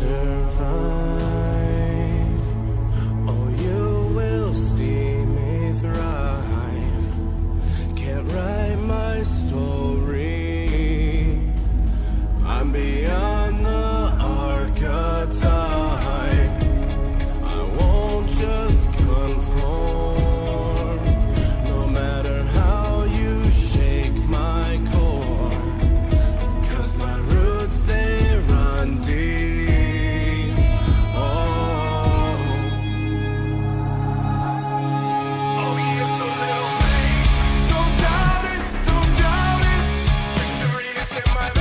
survive. Oh, you will see me thrive. Can't write my story. I'm beyond the archetype. I won't just conform, no matter how you shake my core. 'Cause my roots, they run deep. Oh, oh yeah, so little babe, don't doubt it, don't doubt it. Victory is in my